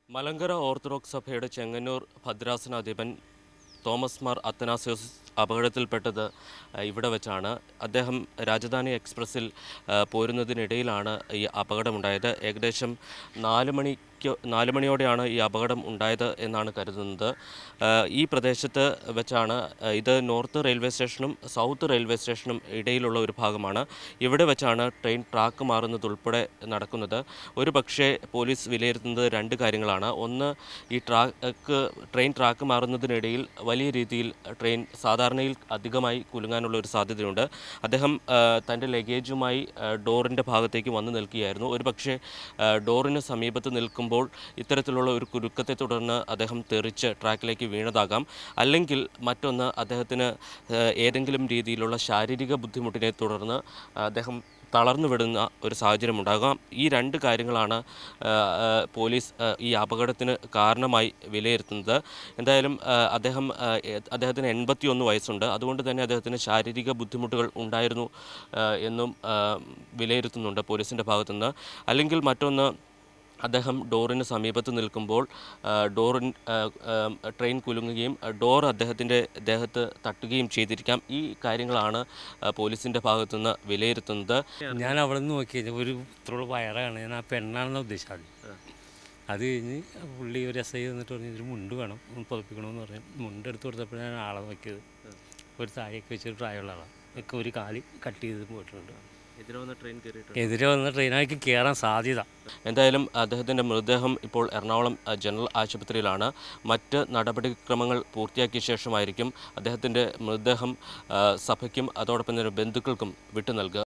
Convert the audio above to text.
Malankara orthodox സഭയുടെ ചെങ്ങന്നൂർ ഭദ്രാസനാധിപൻ Thomas Mar Athanasios അപകടത്തിൽപ്പെട്ടത് ഇവിടെ വെച്ചാണ്. അദ്ദേഹം രാജധാനി എക്സ്പ്രസ്സിൽ പോരുന്നതിനിടയിലാണ് ഈ അപകടമുണ്ടായത്. ഏകദേശം 4 മണിയോടെയാണ് ഈ അപകടം ഉണ്ടായത് എന്നാണ് കരുതുന്നത്. ഈ പ്രദേശത്ത് വെച്ചാണ് ഇത് നോർത്ത് റെയിൽവേ സ്റ്റേഷനും സൗത്ത് റെയിൽവേ സ്റ്റേഷനും ഇടയിലുള്ള ഒരു ഭാഗമാണ്. ഇവിടെ വെച്ചാണ് ട്രെയിൻ ട്രാക്ക് മാറുന്നതുൾപ്പെടെ നടക്കുന്നത്. ഒരു പക്ഷേ പോലീസ് വിലയിരുത്തുന്നത് 2 കാര്യങ്ങളാണ്. ഒന്ന്, ഈ ട്രെയിൻ ട്രാക്ക് മാറുന്നതിനിടയിൽ വലിയ രീതിയിൽ ട്രെയിൻ സാധാരണയിൽ അധികമായി കുലുങ്ങാനുള്ള ഒരു സാധ്യതയുണ്ട്. അദ്ദേഹം തൻ്റെ ലഗേജുമായി ഡോറിൻ്റെ ഭാഗത്തേക്ക് വന്നു നിൽക്കുകയായിരുന്നു. ഒരു പക്ഷേ ഡോറിന് സമീപത്ത് നിൽക്കുമ്പോൾ ഇത്തരത്തിലുള്ള ഒരു കുലുക്കത്തെ തുടർന്ന് അദ്ദേഹം തെറിച്ച് ട്രാക്കിലേക്ക് വീണതാകാം. അല്ലെങ്കിൽ മറ്റൊന്ന്, അദ്ദേഹത്തിന് ഏതെങ്കിലും രീതിയിലുള്ള ശാരീരിക ബുദ്ധിമുട്ടിനെ തുടർന്ന് അദ്ദേഹം തളർന്നു വിടുന്ന ഒരു സാഹചര്യം ഉണ്ടാകാം. ഈ 2 കാര്യങ്ങളാണ് പോലീസ് ഈ അപകടത്തിന് കാരണമായി വിലയിരുത്തുന്നത്. എന്തായാലും അദ്ദേഹത്തിന് 81 വയസ്സുണ്ട്. അതുകൊണ്ട് തന്നെ അദ്ദേഹത്തിന് ശാരീരിക ബുദ്ധിമുട്ടുകൾ ഉണ്ടായിരുന്നു എന്നും വിലയിരുത്തുന്നുണ്ട് പോലീസിൻ്റെ ഭാഗത്തുനിന്ന്. അല്ലെങ്കിൽ മറ്റൊന്ന്, അദ്ദേഹം ഡോറിന് സമീപത്ത് നിൽക്കുമ്പോൾ ട്രെയിൻ കുലുങ്ങുകയും ഡോർ അദ്ദേഹത്തിൻ്റെ ദേഹത്ത് തട്ടുകയും ചെയ്തിരിക്കാം. ഈ കാര്യങ്ങളാണ് പോലീസിൻ്റെ ഭാഗത്തുനിന്ന് വിലയിരുത്തുന്നത്. ഞാൻ അവിടെ നിന്ന് നോക്കിയത് ഒരു ഇത്രയുള്ള വയറാണ്. ഞാൻ ആ പെണ്ണാണെന്ന് ഉദ്ദേശിച്ചത്. അത് കഴിഞ്ഞ് പുള്ളി ഒരു SI വന്നിട്ട് പറഞ്ഞു, ഇതിന് മുണ്ട് വേണം, പുതപ്പിക്കണമെന്ന് പറഞ്ഞു. മുണ്ട് എടുത്ത് കൊടുത്തപ്പോഴാണ് ആളെ നോക്കിയത്. ഒരു താഴേക്ക് വെച്ചൊരു പ്രായമുള്ള ആളാണ്. ഒക്കെ ഒരു കാല് കട്ട് ചെയ്ത് പോയിട്ടുണ്ട്. എതിരെ വന്ന ട്രെയിനായിരിക്കും കയറാൻ സാധ്യത. എന്തായാലും അദ്ദേഹത്തിൻ്റെ മൃതദേഹം ഇപ്പോൾ എറണാകുളം ജനറൽ ആശുപത്രിയിലാണ്. മറ്റ് നടപടിക്രമങ്ങൾ പൂർത്തിയാക്കിയ ശേഷമായിരിക്കും അദ്ദേഹത്തിൻ്റെ മൃതദേഹം സഭയ്ക്കും അതോടൊപ്പം തന്നെ ബന്ധുക്കൾക്കും വിട്ടു നൽകുക.